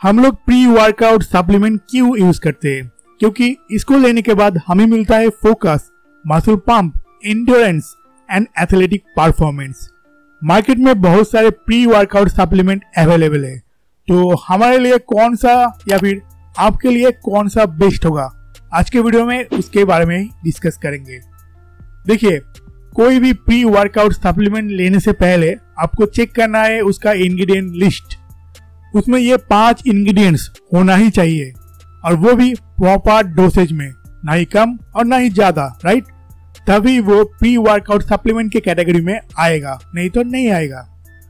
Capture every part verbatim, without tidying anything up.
हम लोग pre workout supplement क्यों यूज करते हैं? क्योंकि इसको लेने के बाद हमें मिलता है focus, muscle pump, endurance and athletic performance. Market में बहुत सारे प्री वर्कआउट सप्लीमेंट अवेलेबल है, तो हमारे लिए कौन सा या फिर आपके लिए कौन सा बेस्ट होगा, आज के वीडियो में उसके बारे में डिस्कस करेंगे। देखिए, कोई भी प्री वर्कआउट सप्लीमेंट लेने से पहले आपको चेक करना है उसका इंग्रेडिएंट लिस्ट। उसमें ये पांच इंग्रेडिएंट्स होना ही चाहिए, और वो भी प्रॉपर डोसेज में, ना ही कम और ना ही ज्यादा, राइट? तभी वो प्री वर्कआउट सप्लीमेंट के कैटेगरी में आएगा, नहीं तो नहीं आएगा।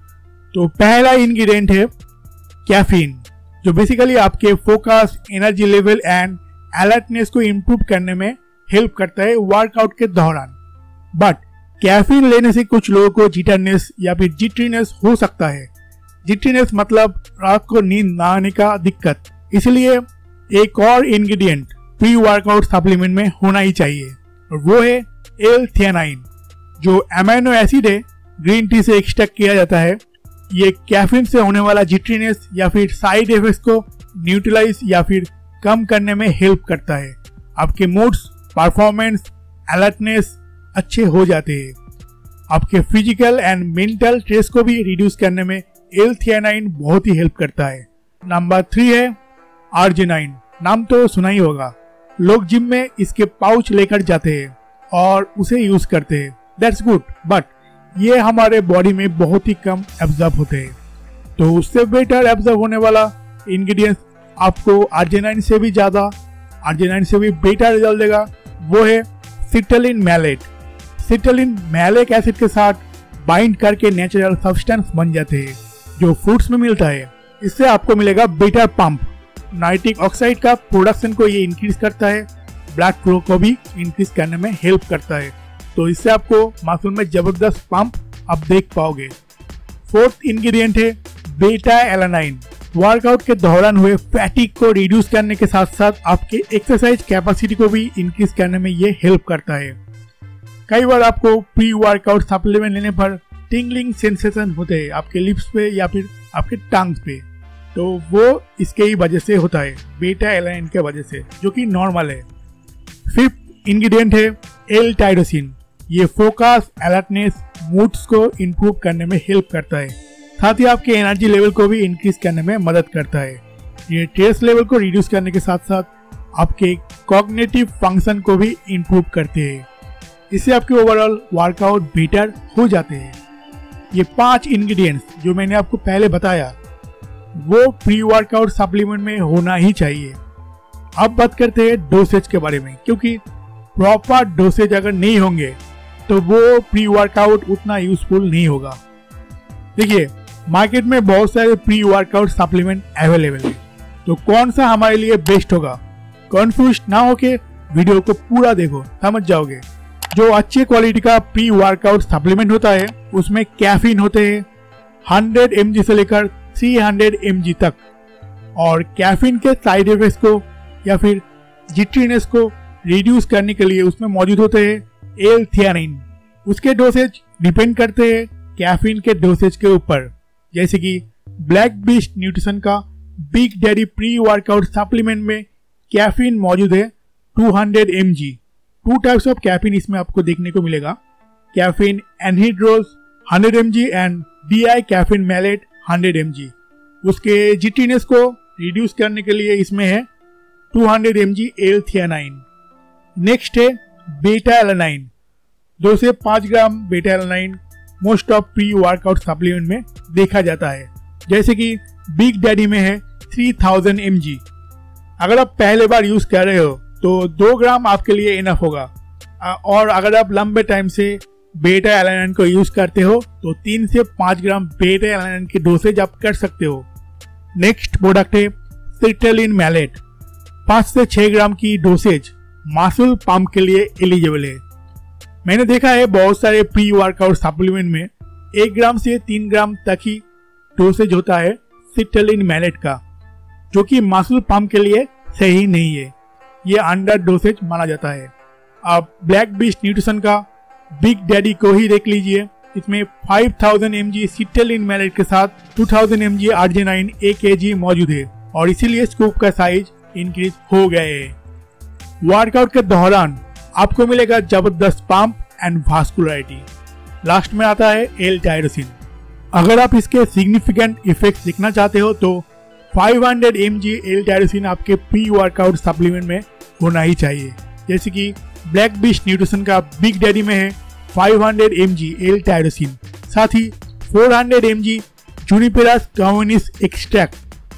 तो पहला इंग्रेडिएंट है कैफीन, जो बेसिकली आपके focus, energy level and alertness को इम्प्रूव करने में हेल्प करता है वर्कआउट के दौरान। बट कैफीन लेने से कुछ लोगों को जिटरनेस या फिर जिट्रीनेस हो सकता है। जिट्रीनेस मतलब रात को नींद ना आने का दिक्कत। इसलिए एक और इंग्रेडिएंट प्री वर्कआउट सप्लीमेंट में होना ही चाहिए, और वो है एल थियानाइन, जो अमीनो एसिड है, ग्रीन टी से एक्सट्रैक्ट किया जाता है। ये कैफीन से होने वाला जिट्रीनेस या फिर साइड इफेक्ट्स को न्यूट्रलाइज या फिर कम करने में हेल्प करता है। आपके मूड्स, परफॉर्मेंस, अलर्टनेस अच्छे हो जाते हैं। आपके फिजिकल एंड मेंटल स्ट्रेस को भी रिड्यूस करने में एल थियानाइन बहुत ही हेल्प करता है। नंबर थ्री है आर्जिनाइन। नाम तो सुना ही होगा, लोग जिम में इसके पाउच लेकर जाते हैं और उसे यूज करते हैं। दैट्स गुड, बट ये हमारे बॉडी में बहुत ही कम एब्जॉर्ब होते हैं। तो उससे बेटर एब्जॉर्ब होने वाला इंग्रेडिएंट आपको आर्जिनाइन से भी ज्यादा, आर्जिनाइन से भी बेटर रिजल्ट देगा, वो है citrulline malate. Citrulline malic acid के साथ बाइंड करके नेचुरल सब्सटेंस बन जाते हैं, जो फ्रूट्स में मिलता है। इससे आपको मिलेगा बेटर पंप। नाइट्रिक ऑक्साइड का प्रोडक्शन को ये इंक्रीज करता है, ब्लड फ्लो को भी इंक्रीज करने में हेल्प करता है। तो इससे आपको मसल में जबरदस्त पंप आप देख पाओगे। फोर्थ इंग्रेडिएंट है बीटा एलानाइन। वर्कआउट के दौरान हुए फैटिक को रिड्यूस करने के साथ साथ आपके एक्सरसाइज कैपेसिटी को भी इंक्रीज करने में ये हेल्प करता है। कई बार आपको प्री वर्कआउट सप्लीमेंट लेने पर टिंगलिंग सेंसेशन होते हैं आपके लिप्स पे या फिर आपके टंग्स पे, तो वो इसके ही वजह से होता है, बीटा एलानाइन के वजह से, जो कि नॉर्मल है। फिफ्थ इंग्रेडिएंट है एल टायरोसिन। ये फोकस, अलर्टनेस, मूड्स को इम्प्रूव करने में हेल्प करता है, साथ ही आपके एनर्जी लेवल को भी इंक्रीज करने में मदद करता है। ये स्ट्रेस लेवल को रिड्यूस करने के साथ साथ आपके कॉग्निटिव फंक्शन को भी इम्प्रूव करते हैं। इससे आपके ओवरऑल वर्कआउट बेटर हो जाते हैं। ये पांच इंग्रेडिएंट्स जो मैंने आपको पहले बताया, वो प्री वर्कआउट सप्लीमेंट में होना ही चाहिए। अब बात करते हैं डोसेज के बारे में, क्योंकि प्रॉपर डोसेज अगर नहीं होंगे तो वो प्री वर्कआउट उतना यूजफुल नहीं होगा। देखिए, मार्केट में बहुत सारे प्री वर्कआउट सप्लीमेंट अवेलेबल है, तो कौन सा हमारे लिए बेस्ट होगा? कंफ्यूज ना होके वीडियो को पूरा देखो, समझ जाओगे। जो अच्छी क्वालिटी का प्री वर्कआउट सप्लीमेंट होता है उसमें कैफीन होते हैं हंड्रेड एम जी से लेकर थ्री हंड्रेड एम जी तक, और कैफीन के साइड इफेक्ट्स को या फिर जिट्रीनेस को रिड्यूस करने के लिए उसमें मौजूद होते हैं एल थियानाइन। उसके डोसेज डिपेंड करते हैं कैफीन के डोसेज के ऊपर, जैसे कि ब्लैक बीस्ट न्यूट्रिशन का Big Daddy pre workout supplement में कैफीन मौजूद है two hundred M G. Two types of caffeine इसमें आपको देखने को मिलेगा, caffeine anhydrous hundred M G and D I caffeine malate hundred M G. उसके जिट्रीनेस को रिड्यूस करने के लिए इसमें है two hundred M G L theanine. Next है बीटा एलानाइन। दो से पाँच gram beta alanine most of pre workout supplement में देखा जाता है, जैसे कि बिग डैडी में है थ्री थाउजेंड एम जी। अगर आप पहले बार यूज कर रहे हो तो दो ग्राम आपके लिए इनफ होगा, और अगर आप लंबे टाइम से बीटा एलानाइन को यूज करते हो तो तीन से पाँच ग्राम बीटा एलानाइन की डोसेज आप कर सकते हो। नेक्स्ट प्रोडक्ट है सिट्रलिन मैलेट। पाँच से छह ग्राम की डोसेज मसल पंप के लिए एलिजिबल है। मैंने देखा है बहुत सारे प्री वर्कआउट सप्लीमेंट में एक ग्राम से तीन ग्राम तक ही डोसेज होता है सिट्रलिन मैलेट का, जो कि मसल पंप के लिए सही नहीं है, ये अंडर डोसेज माना जाता है। आप ब्लैक बीस्ट न्यूट्रिशन का बिग डैडी को ही देख लीजिए, इसमें five thousand M G citrulline malate के साथ two thousand M G arginine एक के जी मौजूद है, और इसीलिए स्कूप का साइज इंक्रीज हो गए। वर्कआउट के दौरान आपको मिलेगा जबरदस्त पंप एंड वास्कुलरिटी। लास्ट में आता है एल टायरोसिन। अगर आप इसके सिग्निफिकेंट इफेक्ट्स देखना चाहते हो तो पाँच सौ एम जी एल टायरोसिन आपके प्री वर्कआउट सप्लीमेंट में होना ही चाहिए। जैसे कि ब्लैक बीस्ट न्यूट्रिशन का बिग डैडी में है पाँच सौ एम जी एल टायरोसिन, साथ ही चार सौ M G juniperus communis extract,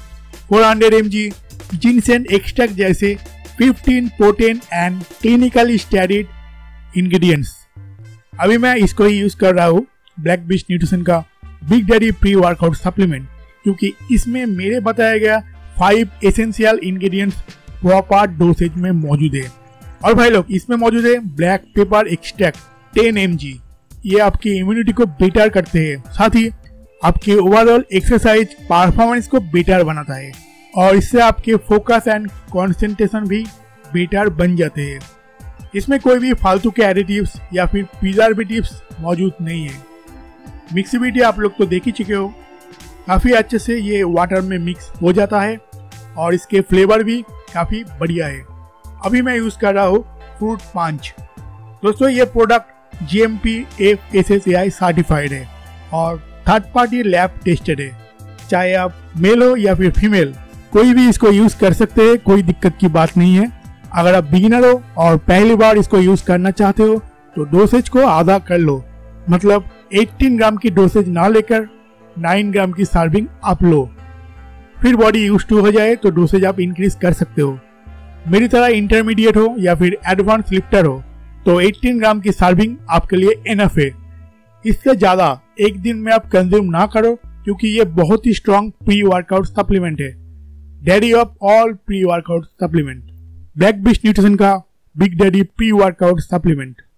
चार सौ एम जी जिनसेन एक्सट्रैक्ट जैसे पंद्रह potent and clinically studied ingredients. अभी मैं इसको ही यूज कर रहा हूँ, ब्लैक बीस्ट न्यूट्रिशन का Big Daddy pre workout supplement, क्योंकि इसमें मेरे बताया गया five essential ingredients proper dosage में मौजूद है। और भाई लोग इसमें मौजूद है black pepper extract ten M G, ये आपकी इम्यूनिटी को बेटर करते हैं, साथ ही आपके ओवरऑल एक्सरसाइज परफॉर्मेंस को बेटर बनाता है और इससे आपके फोकस एंड कंसंट्रेशन भी बेटर बन जाते हैं। इसमें कोई भी फालतू के एडिटिव्स या फिर प्रिजर्वेटिव्स मौजूद नहीं है। मिक्सिबिलिटी आप लोग तो देख ही चुके हो, काफ़ी अच्छे से ये वाटर में मिक्स हो जाता है और इसके फ्लेवर भी काफ़ी बढ़िया है। अभी मैं यूज़ कर रहा हूँ फ्रूट पंच। दोस्तों ये product G M P F S S A I certified है और थर्ड पार्टी लैब टेस्टेड है। चाहे आप मेल हो या फिर फीमेल, कोई भी इसको यूज़ कर सकते हैं, कोई दिक्कत की बात नहीं है। अगर आप बिगिनर हो और पहली बार इसको यूज़ करना चाहते हो तो डोसेज को आधा कर लो, मतलब अठारह ग्राम की डोसेज ना लेकर नौ ग्राम की सर्विंग आप लो। फिर बॉडी यूज टू हो जाए तो डोसेज आप इंक्रीज कर सकते हो। मेरी तरह इंटरमीडिएट हो या फिर एडवांस लिफ्टर हो तो अठारह ग्राम की सर्विंग आपके लिए एनफ है। इससे ज्यादा एक दिन में आप कंज्यूम ना करो, क्योंकि ये बहुत ही स्ट्रॉन्ग प्री वर्कआउट सप्लीमेंट है, daddy of all pre workout supplement, Black Beast Nutrition का Big Daddy pre workout supplement.